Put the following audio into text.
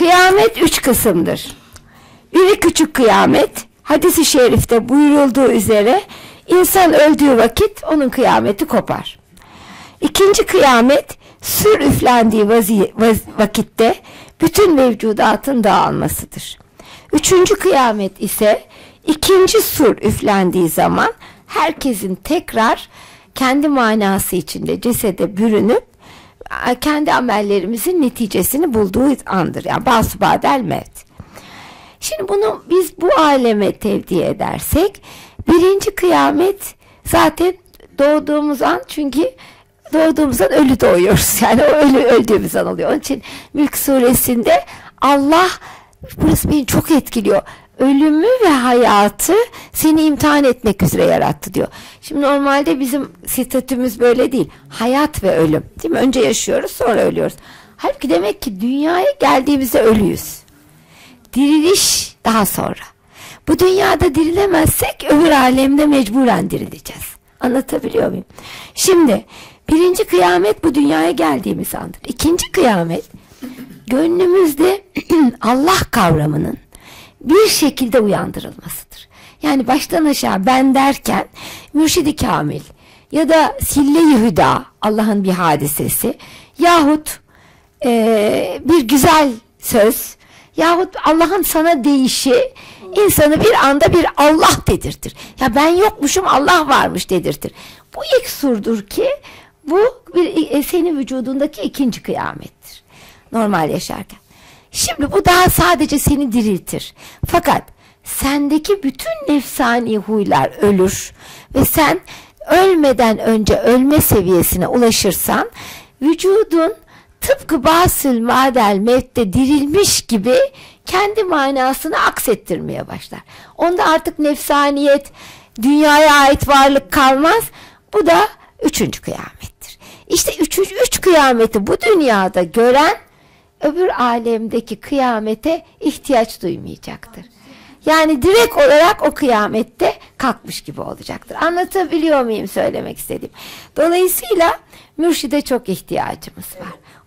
Kıyamet 3 kısımdır. Biri küçük kıyamet. Hadis-i şerifte buyurulduğu üzere insan öldüğü vakit onun kıyameti kopar. İkinci kıyamet sür üflendiği vakitte bütün mevcudatın dağılmasıdır. Üçüncü kıyamet ise ikinci sur üflendiği zaman herkesin tekrar kendi manası içinde cesede bürünüp kendi amellerimizin neticesini bulduğu andır. Yani basbadel mevt. Şimdi bunu biz bu aleme tevdi edersek birinci kıyamet zaten doğduğumuz an, çünkü doğduğumuzdan ölü doğuyoruz. Yani o öldüğümüz an oluyor. Onun için Mülk suresinde Allah, burası beni çok etkiliyor, ölümü ve hayatı seni imtihan etmek üzere yarattı diyor. Şimdi normalde bizim statümüz böyle değil. Hayat ve ölüm. Değil mi? Önce yaşıyoruz, sonra ölüyoruz. Halbuki demek ki dünyaya geldiğimizde ölüyüz. Diriliş daha sonra. Bu dünyada dirilemezsek öbür alemde mecburen dirileceğiz. Anlatabiliyor muyum? Şimdi birinci kıyamet bu dünyaya geldiğimiz andır. İkinci kıyamet gönlümüzde Allah kavramının bir şekilde uyandırılmasıdır. Yani baştan aşağı ben derken Mürşid-i Kamil ya da Sille-i Hüda, Allah'ın bir hadisesi, yahut bir güzel söz, yahut Allah'ın sana deyişi insanı bir anda bir Allah dedirtir. Ya ben yokmuşum, Allah varmış dedirtir. Bu ilk surdur ki bu senin vücudundaki ikinci kıyamettir. Normal yaşarken. Şimdi bu daha sadece seni diriltir. Fakat sendeki bütün nefsani huylar ölür ve sen ölmeden önce ölme seviyesine ulaşırsan vücudun tıpkı basül madel mevtte dirilmiş gibi kendi manasını aksettirmeye başlar. Onda artık nefsaniyet, dünyaya ait varlık kalmaz. Bu da üçüncü kıyamettir. İşte üç kıyameti bu dünyada gören öbür alemdeki kıyamete ihtiyaç duymayacaktır. Yani direkt olarak o kıyamette kalkmış gibi olacaktır. Anlatabiliyor muyum söylemek istediğim? Dolayısıyla mürşide çok ihtiyacımız var.